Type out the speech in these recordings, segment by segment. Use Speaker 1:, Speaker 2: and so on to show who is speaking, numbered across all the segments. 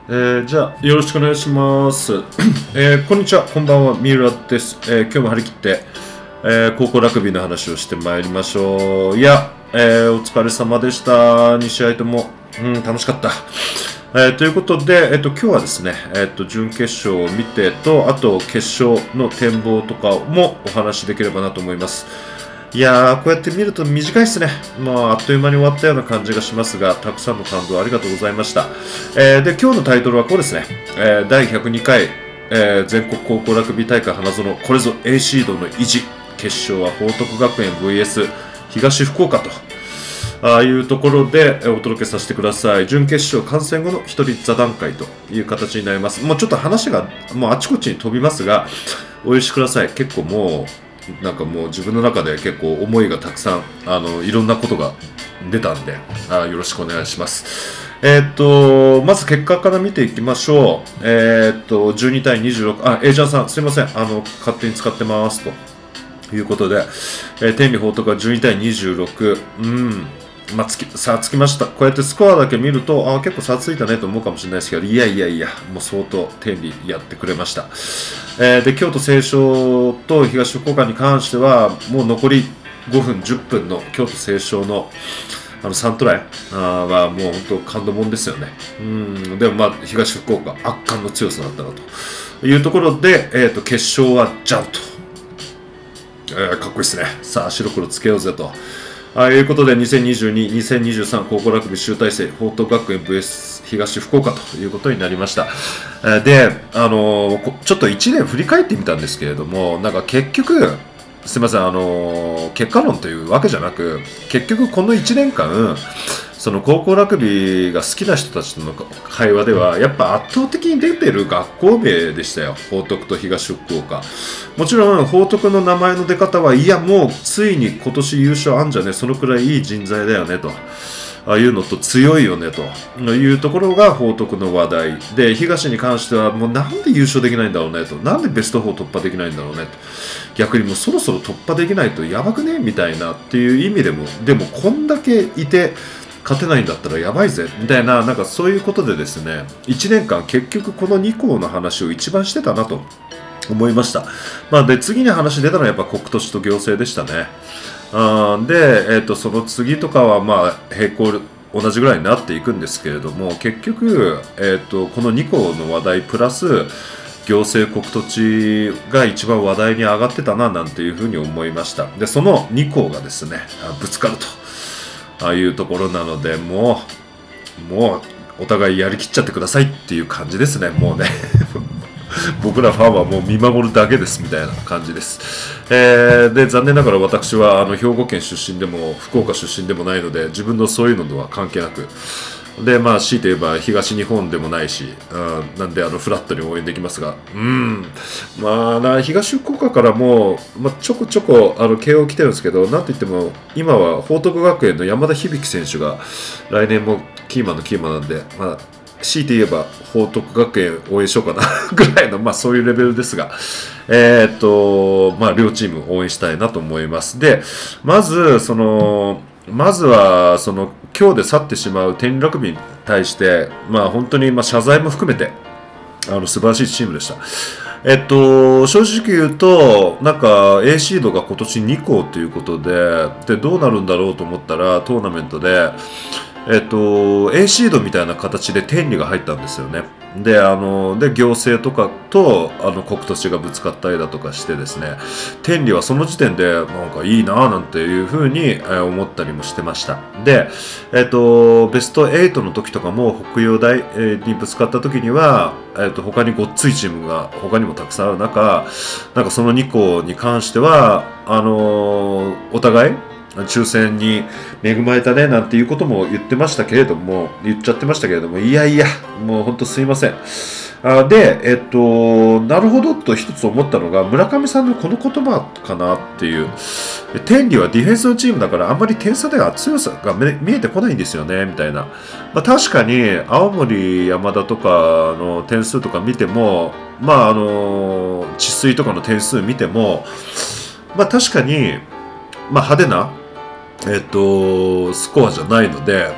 Speaker 1: じゃあよろしくお願いします。こんにちは、こんばんは、三浦です。今日も張り切って、高校ラグビーの話をしてまいりましょう。いや、お疲れ様でした。2試合とも、楽しかった。ということで、今日はですね、準決勝を見てと、あと決勝の展望とかもお話しできればなと思います。いやー、こうやって見ると短いですね。あっという間に終わったような感じがしますが、たくさんの感動ありがとうございました。で、今日のタイトルはこうですね。第102回、全国高校ラグビー大会花園、これぞ A シードの意地。決勝は報徳学園 VS 東福岡と。ああいうところでお届けさせてください。準決勝観戦後の一人座談会という形になります。もうちょっと話がもうあちこちに飛びますが、お許しください。結構もう、なんかもう自分の中で結構思いがたくさん、いろんなことが出たんで、よろしくお願いします。まず結果から見ていきましょう。12対26、エイジャーさん、すいません。勝手に使ってますということで、天理報徳が12対26。差つきました。こうやってスコアだけ見ると、結構差ついたねと思うかもしれないですけど、いや、もう相当天理やってくれました。で、京都成章と東福岡に関しては、もう残り5分、10分の京都成章の3トライはもう本当感動もんですよね。でも東福岡、圧巻の強さだったなというところで、決勝はジャンと。かっこいいですね。さあ、白黒つけようぜと。いうことで、2022、2023高校ラグビー集大成、報徳学園 VS 東福岡ということになりました。で、ちょっと1年振り返ってみたんですけれども、なんか結局、すみません、結果論というわけじゃなく、結局この1年間、その高校ラグビーが好きな人たちとの会話では、やっぱ圧倒的に出てる学校名でしたよ。報徳と東福岡。もちろん、報徳の名前の出方は、いや、もうついに今年優勝あんじゃね、そのくらいいい人材だよね、と。いうのと強いよねというところが報徳の話題で、東に関してはもうなんで優勝できないんだろうねと、なんでベスト4突破できないんだろうねと、逆にもうそろそろ突破できないとやばくねみたいなっていう意味でも、でもこんだけいて勝てないんだったらやばいぜみたいな、なんかそういうことでですね、1年間結局この2校の話を一番してたなと思いました。で次に話出たのはやっぱ国都市と行政でしたね。で、その次とかは並行同じぐらいになっていくんですけれども、結局、この2校の話題プラス行政国土地が一番話題に上がってたななんていうふうに思いました。でその2校がですねぶつかるというところなので、もうお互いやりきっちゃってくださいっていう感じですね。もうね僕らファンはもう見守るだけですみたいな感じです。で残念ながら私は兵庫県出身でも福岡出身でもないので、自分のそういうのとは関係なく、で強いて言えば東日本でもないし、なんでフラットに応援できますが、東福岡からも、ちょこちょこ慶応来てるんですけど、なんといっても今は報徳学園の山田響選手が来年もキーマンのキーマンなんで、強いて言えば報徳学園応援しようかなぐらいの、そういうレベルですが、両チーム応援したいなと思います。で、まずは今日で去ってしまう天理ラグビーに対して、本当に謝罪も含めて素晴らしいチームでした。正直言うと、なんか A シードが今年2校ということで、どうなるんだろうと思ったら、トーナメントでA シードみたいな形で天理が入ったんですよね。で行政とかと国土地がぶつかったりだとかしてですね、天理はその時点でなんかいいなぁなんていうふうに思ったりもしてました。で、ベスト8の時とかも北洋大にぶつかった時には、他にごっついチームが他にもたくさんある中、なんかその2校に関してはお互い抽選に恵まれたねなんていうことも言っちゃってましたけれども、いやもう本当すいません。で、なるほどと一つ思ったのが村上さんのこの言葉かなっていう。天理はディフェンスのチームだからあんまり点差では強さが見えてこないんですよねみたいな。確かに青森山田とかの点数とか見ても、治水とかの点数見ても、確かに派手なスコアじゃないので、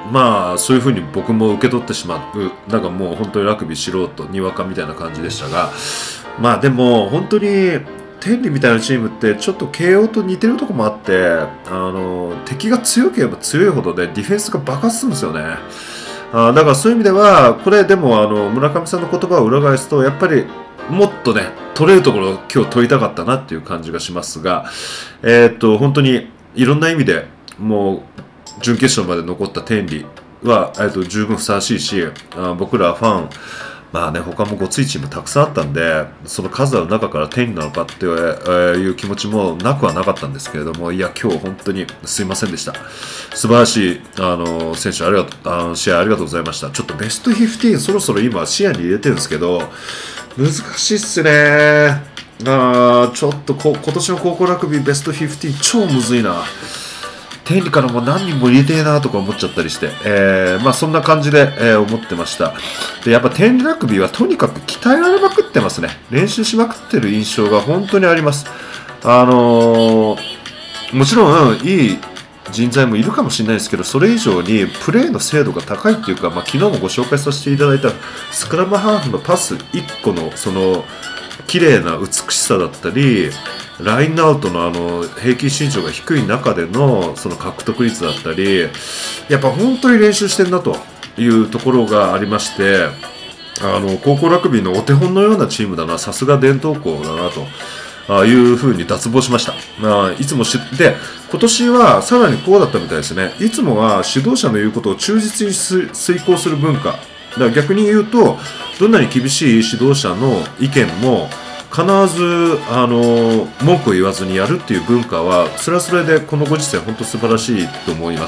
Speaker 1: まあそういうふうに僕も受け取ってしまう、なんかもう本当にラグビー素人にわかみたいな感じでしたが、まあでも本当に天理みたいなチームってちょっと慶応と似てるところもあって、敵が強ければ強いほどね、ディフェンスが爆発するんですよね。だからそういう意味では、これでも村上さんの言葉を裏返すと、やっぱりもっとね、取れるところを今日取りたかったなっていう感じがしますが、本当にいろんな意味でもう準決勝まで残った天理は、十分ふさわしいし、僕らファン、まあね、他もごついチームたくさんあったんで、その数ある中から天理なのかっていう気持ちもなくはなかったんですけれども、いや、今日本当にすいませんでした。素晴らしい選手試合ありがとうございました。ちょっとベスト15そろそろ今視野に入れてるんですけど、難しいっすね。ちょっと今年の高校ラグビーベスト15超むずいな。天理からも何人も入れてえなとか思っちゃったりして、まあそんな感じで、思ってました。で、やっぱ天理ラグビーはとにかく鍛えられまくってますね。練習しまくってる印象が本当にあります。もちろんいい人材もいるかもしれないですけど、それ以上にプレーの精度が高いっていうか、まあ、昨日もご紹介させていただいたスクラムハーフのパス1個のその綺麗な美しさだったり、ラインアウトの平均身長が低い中でのその獲得率だったり、やっぱ本当に練習してるなというところがありまして、高校ラグビーのお手本のようなチームだな、さすが伝統校だなというふうに脱帽しました。いつもで、今年はさらにこうだったみたいですね。いつもは指導者の言うことを忠実に遂行する文化。だから逆に言うと、どんなに厳しい指導者の意見も必ず文句を言わずにやるっていう文化は、それはそれでこのご時世本当素晴らしいと思います。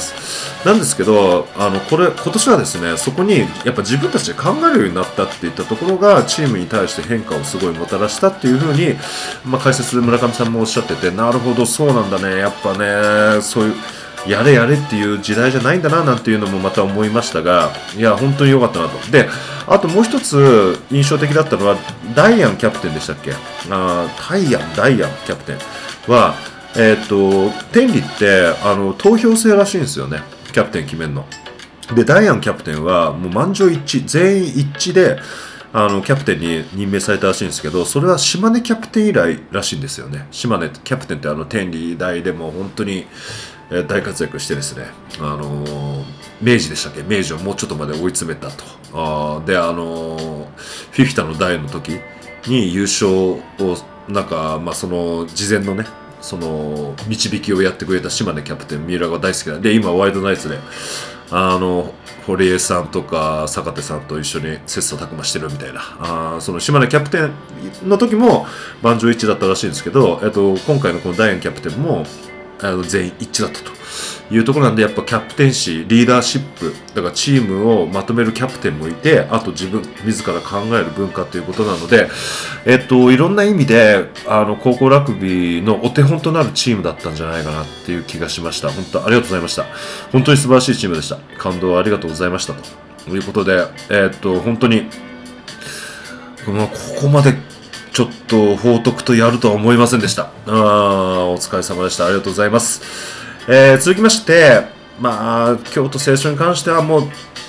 Speaker 1: なんですけど、今年はですね、そこにやっぱ自分たちで考えるようになったっていったところがチームに対して変化をすごいもたらしたっていうふうに、解説する村上さんもおっしゃってて、なるほどそうなんだね、やっぱね、そういうやれやれっていう時代じゃないんだななんていうのもまた思いましたが、いや本当に良かったなと。で、あともう一つ印象的だったのはダイアンキャプテンでしたっけ？ダイアンキャプテンは天理って投票制らしいんですよね、キャプテン決めるの。で、ダイアンキャプテンはもう満場一致、全員一致でキャプテンに任命されたらしいんですけど、それは島根キャプテン以来らしいんですよね。島根キャプテンって天理大でも本当に大活躍してですね、明治でしたっけ、明治をもうちょっとまで追い詰めたと。で、フィフィタの代の時に優勝を、なんか、まあ、その事前のね、その導きをやってくれた島根キャプテン、三浦が大好きなんで、今ワイドナイツで、堀江さんとか坂手さんと一緒に切磋琢磨してるみたいな、その島根キャプテンの時も満場一致だったらしいんですけど、今回のこのダイアンキャプテンも全員一致だったというところなんで、やっぱキャプテンシー、リーダーシップ、だからチームをまとめるキャプテンもいて、あと自ら考える文化ということなので、いろんな意味で高校ラグビーのお手本となるチームだったんじゃないかなっていう気がしました。本当ありがとうございました。本当に素晴らしいチームでした。感動ありがとうございましたということで、本当にここまでちょっと報徳とやるとは思いませんでした。お疲れ様でした。ありがとうございます。続きまして、京都聖書に関してはもう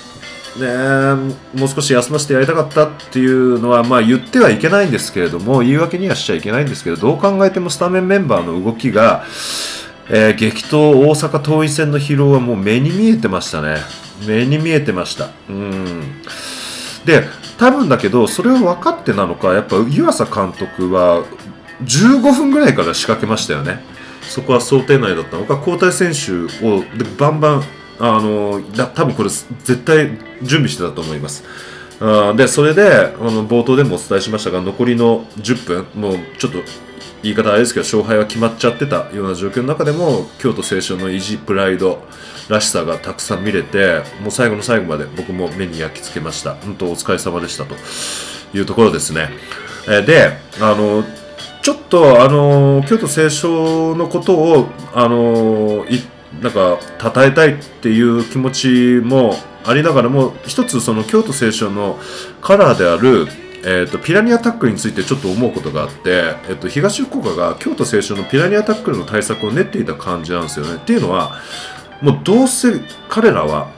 Speaker 1: 少し休ませてやりたかったっていうのは、言ってはいけないんですけれども、言い訳にはしちゃいけないんですけど、どう考えてもスタメンメンバーの動きが、激闘大阪桐蔭戦の疲労はもう目に見えてましたね。目に見えてました。で、多分だけど、それを分かってなのか、やっぱ湯浅監督は15分ぐらいから仕掛けましたよね。そこは想定内だったのか、交代選手をバンバン、多分これ絶対準備してたと思います。で、それで冒頭でもお伝えしましたが、残りの10分、もうちょっと言い方あれですけど、勝敗は決まっちゃってたような状況の中でも、京都聖書の意地、プライドらしさがたくさん見れて、もう最後の最後まで僕も目に焼き付けました。本当お疲れ様でしたというところですね。で、ちょっと京都聖書のことをなんか称えたいっていう気持ちもありながらも、一つその京都聖書のカラーであるピラニアタックルについてちょっと思うことがあって、東福岡が京都聖書のピラニアタックルの対策を練っていた感じなんですよね。っていうのは、もうどうせ彼らは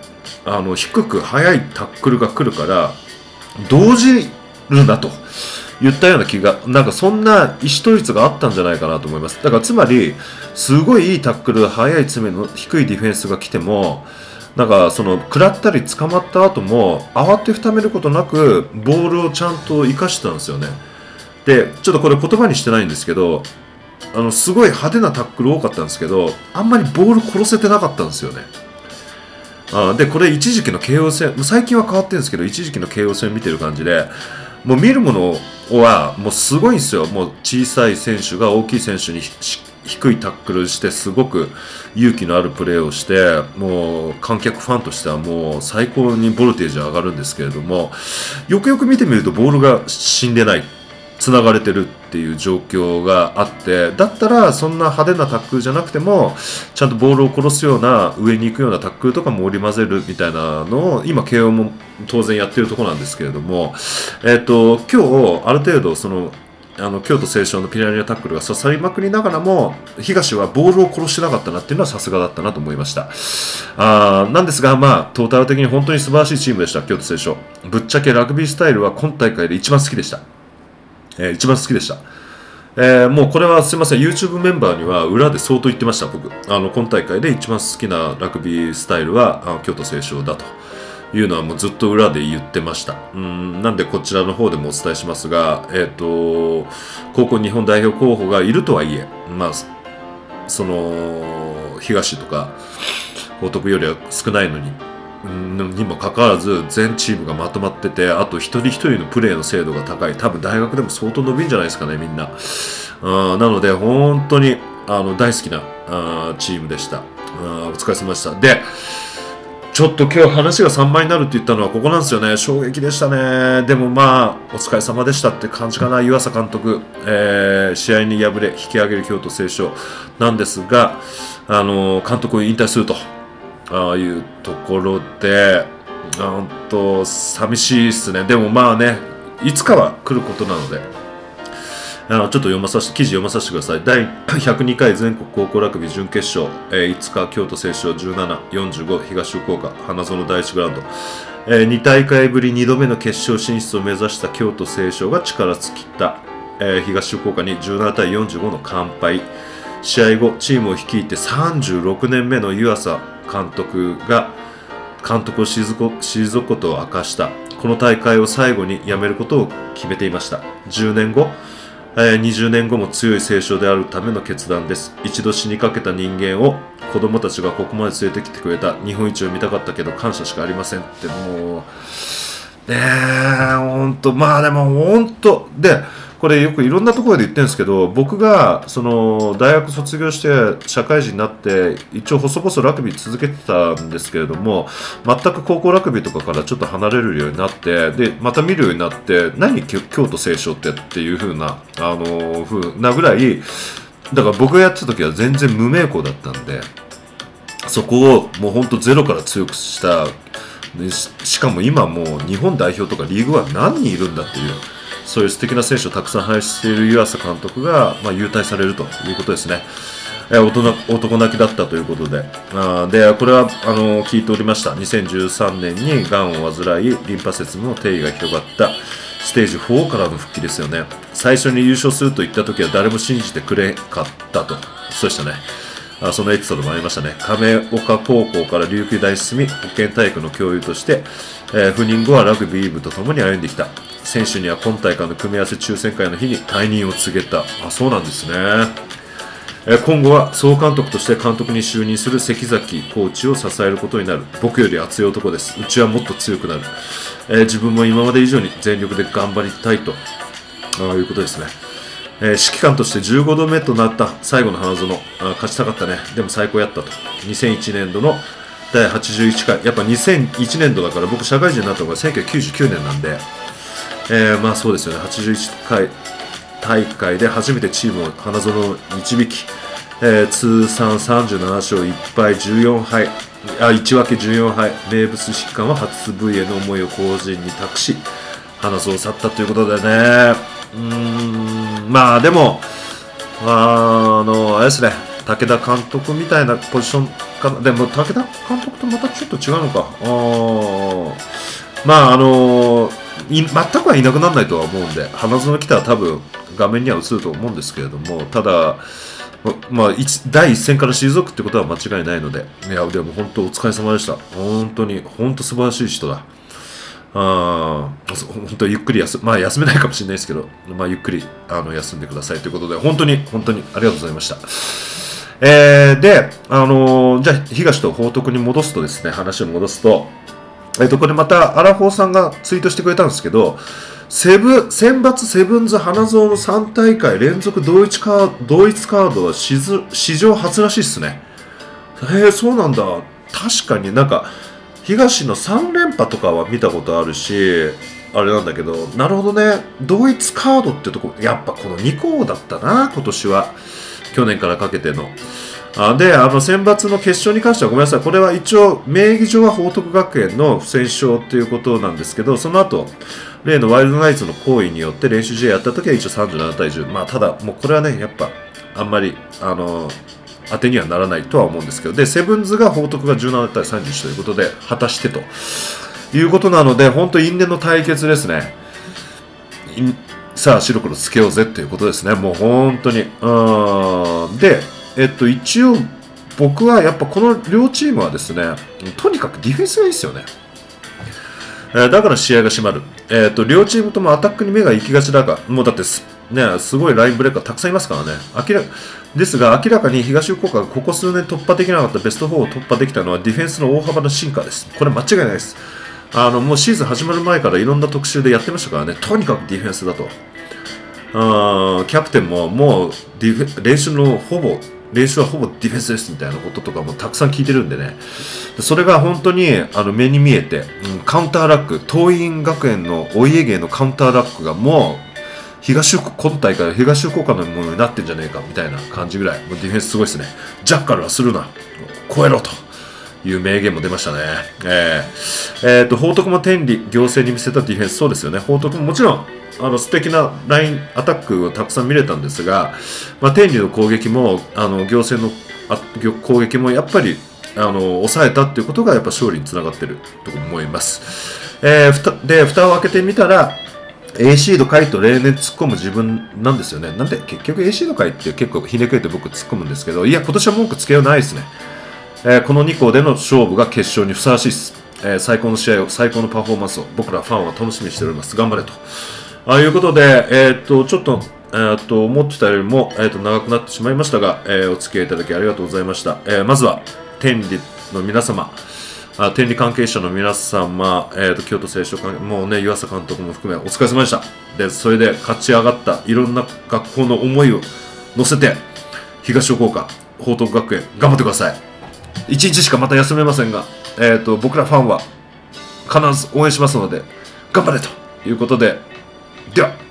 Speaker 1: 低く速いタックルが来るから動じるなと言ったような気が、なんかそんな意思統一があったんじゃないかなと思います。だからつまりすごいいいタックル、速い詰めの低いディフェンスが来ても、なんかその食らったり捕まった後も慌てふためることなくボールをちゃんと生かしてたんですよね。でちょっとこれ言葉にしてないんですけど、すごい派手なタックル多かったんですけど、あんまりボール殺せてなかったんですよね。でこれ一時期の慶応戦、最近は変わってるんですけど、一時期の慶応戦見てる感じで、もう見るものはもうすごいんですよ。もう小さい選手が大きい選手に低いタックルして、すごく勇気のあるプレーをして、もう観客ファンとしてはもう最高にボルテージ上がるんですけれども、よくよく見てみるとボールが死んでない、繋がれてるっていう状況があって、だったらそんな派手なタックルじゃなくてもちゃんとボールを殺すような、上に行くようなタックルとかも織り交ぜるみたいなのを今慶応も当然やってるところなんですけれども、今日ある程度その京都成章のピラニアタックルが刺さりまくりながらも、東はボールを殺してなかったなっていうのはさすがだったなと思いました。なんですが、トータル的に本当に素晴らしいチームでした、京都成章。ぶっちゃけラグビースタイルは今大会で一番好きでした。一番好きでした。もうこれはすみません、YouTube メンバーには裏で相当言ってました、僕。今大会で一番好きなラグビースタイルは京都成章だというのはもうずっと裏で言ってました。なんでこちらの方でもお伝えしますが、高校日本代表候補がいるとはいえ、その東とか報徳よりは少ないのに、にもかかわらず全チームがまとまってて、あと一人一人のプレーの精度が高い。多分大学でも相当伸びるんじゃないですかね、みんな。なので本当に大好きなチームでした。お疲れ様でした。でちょっと今日話が3倍になるって言ったのはここなんですよね。衝撃でしたね。でもお疲れ様でしたって感じかな。湯浅監督、試合に敗れ引き上げる京都成章なんですが、監督を引退するというところで、寂しいですね。でもいつかは来ることなので、ちょっと記事読まさせてください。第102回全国高校ラグビー準決勝、5日京都成章17、45東福岡花園第一グラウンド、2大会ぶり2度目の決勝進出を目指した京都成章が力尽きた、東福岡に17対45の完敗。試合後チームを率いて36年目の湯浅監督が監督を退くことを明かした。この大会を最後に辞めることを決めていました。10年後、20年後も強い成章であるための決断です。一度死にかけた人間を子供たちがここまで連れてきてくれた。日本一を見たかったけど感謝しかありませんって、もう本当、でも本当で、これよくいろんなところで言ってるんですけど、僕がその大学卒業して社会人になって一応細々ラグビー続けてたんですけれども、全く高校ラグビーとかからちょっと離れるようになって、でまた見るようになって、何京都成章っていう風なぐらい、だから僕がやってた時は全然無名校だったんで、そこをもう本当ゼロから強くした。しかも今もう日本代表とかリーグは何人いるんだっていう、そういう素敵な選手をたくさん輩出している湯浅監督が、優退されるということですね。男泣きだったということで、これは聞いておりました。2013年にがんを患い、リンパ節の転移が広がったステージ4からの復帰ですよね。最初に優勝すると言った時は誰も信じてくれかったと。そうでしたね。そのエピソードもありましたね。亀岡高校から琉球大に進み、保健体育の教諭として、赴任後はラグビー部とともに歩んできた。選手には今大会の組み合わせ抽選会の日に退任を告げた。そうなんですね。今後は総監督として監督に就任する関崎コーチを支えることになる。僕より熱い男です。うちはもっと強くなる。自分も今まで以上に全力で頑張りたいということですね。指揮官として15度目となった最後の花園、勝ちたかったね。でも最高やったと。2001年度の第81回、やっぱ2001年度だから、僕社会人になったのが1999年なんで、そうですよね。81回大会で初めてチームを花園を導き、通算37勝1敗14敗、1分け14敗、名物指揮官は初部への思いを後人に託し、花園を去ったということでね。でも、あれですね、武田監督みたいなポジションかな。でも、武田監督とまたちょっと違うのか。まあ、全くはいなくならないとは思うんで、花園来たら多分画面には映ると思うんですけれども、ただ、まあ、第一線から退くってことは間違いないので、いや、でも本当お疲れ様でした。本当に、本当素晴らしい人だ。本当ゆっくりまあ休めないかもしれないですけど、まあゆっくり休んでくださいということで、本当にありがとうございました。で、じゃあ東と報徳に戻すとですね、話を戻すと、これまたアラフォーさんがツイートしてくれたんですけど、選抜セブンズ花園の3大会連続同一カードは史上初らしいっすね。そうなんだ。確かになんか東の3連覇とかは見たことあるし、あれなんだけど、なるほどね。同一カードってとこ、やっぱこの2校だったな、今年は。去年からかけての。で、選抜の決勝に関してはごめんなさい。これは一応、名義上は報徳学園の不戦勝ということなんですけど、その後、例のワイルドナイツの行為によって練習試合やった時は一応37対10。まあ、ただ、もうこれはね、やっぱ、あんまり、当てにはならないとは思うんですけど、で、セブンズが報徳が17対31ということで、果たしてということなので、本当因縁の対決ですね。さあ、白黒つけようぜということですね。もう本当に。で、一応、僕はやっぱこの両チームはですね、とにかくディフェンスがいいですよね。だから試合が締まる。両チームともアタックに目が行きがちだが、もうだってすごいラインブレーカーたくさんいますからね。ですが、明らかに東福岡がここ数年突破できなかったベスト4を突破できたのはディフェンスの大幅な進化です。これ間違いないです。もうシーズン始まる前からいろんな特集でやってましたからね、とにかくディフェンスだと。キャプテンももう練習はほぼディフェンスですみたいなこととかもたくさん聞いてるんでね。それが本当に目に見えて、カウンターラック、桐蔭学園のお家芸のカウンターラックがもう、今大会東福岡のものになってんじゃねえかみたいな感じぐらい、もうディフェンスすごいですね。ジャッカルはするな、超えろという名言も出ましたね。報徳も天理、行政に見せたディフェンス、そうですよね。報徳ももちろん、素敵なラインアタックをたくさん見れたんですが、天理の攻撃も、行政の攻撃もやっぱり、抑えたっていうことがやっぱ勝利につながってると思います。で、蓋を開けてみたら、A シード回と例年突っ込む自分なんですよね。なんで結局 A シード回って結構ひねくれて僕突っ込むんですけど、いや、今年は文句つけようないですね。この2校での勝負が決勝にふさわしいです。最高の試合を、最高のパフォーマンスを僕らファンは楽しみにしております。頑張れと。いうことで、ちょっと、思ってたよりも、長くなってしまいましたが、お付き合いいただきありがとうございました。まずは、天理の皆様、天理関係者の皆様、京都聖書関係、もうね、湯浅監督も含め、お疲れ様でした。で、それで勝ち上がったいろんな学校の思いを乗せて、東福岡、報徳学園、頑張ってください。1日しかまた休めませんが、僕らファンは必ず応援しますので、頑張れということで、では。